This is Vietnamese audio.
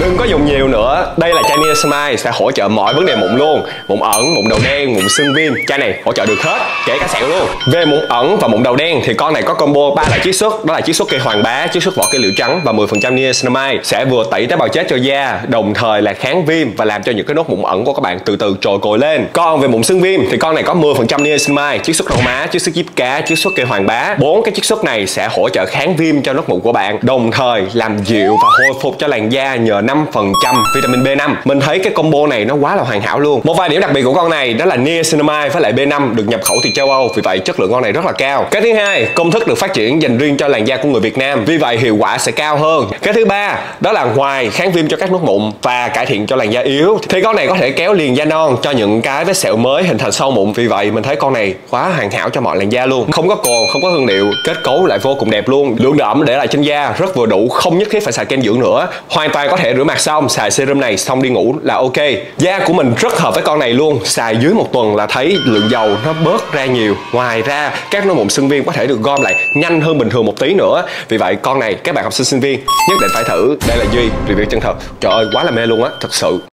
Đừng có dùng nhiều nữa. Đây là chai niacinamide sẽ hỗ trợ mọi vấn đề mụn luôn. Mụn ẩn, mụn đầu đen, mụn sưng viêm. Chai này hỗ trợ được hết, kể cả sẹo luôn. Về mụn ẩn và mụn đầu đen thì con này có combo 3 loại chiết xuất. Đó là chiết xuất cây hoàng bá, chiết xuất vỏ cây liệu trắng và 10% niacinamide, sẽ vừa tẩy tế bào chết cho da, đồng thời là kháng viêm và làm cho những cái nốt mụn ẩn của các bạn từ từ trồi cồi lên. Còn về mụn sưng viêm thì con này có 10% niacinamide, chiết xuất rau má, chiết xuất diếp cá, chiết xuất cây hoàng bá. 4 cái chiết xuất này sẽ hỗ trợ kháng viêm cho nốt mụn của bạn, đồng thời làm dịu và hồi phục cho làn da nhờ 5% vitamin B5. Mình thấy cái combo này nó quá là hoàn hảo luôn. Một vài điểm đặc biệt của con này đó là niacinamide với lại B5 được nhập khẩu từ châu Âu, vì vậy chất lượng con này rất là cao. Cái thứ hai, công thức được phát triển dành riêng cho làn da của người Việt Nam, vì vậy hiệu quả sẽ cao hơn. Cái thứ ba, đó là ngoài kháng viêm cho các nốt mụn và cải thiện cho làn da yếu thì con này có thể kéo liền da non cho những cái vết sẹo mới hình thành sau mụn, vì vậy mình thấy con này quá hoàn hảo cho mọi làn da luôn. Không có cồn, không có hương liệu, kết cấu lại vô cùng đẹp luôn. Lượng đậm để lại trên da rất vừa đủ, không nhất thiết phải xài kem dưỡng nữa. Hoàn toàn có thể rửa mặt xong xài serum này xong đi ngủ là ok. Da của mình rất hợp với con này luôn, xài dưới 1 tuần là thấy lượng dầu nó bớt ra nhiều. Ngoài ra các nốt mụn sưng viêm có thể được gom lại nhanh hơn bình thường một tí nữa, vì vậy con này các bạn học sinh sinh viên nhất định phải thử. Đây là Duy review chân thật, trời ơi quá là mê luôn á, thật sự.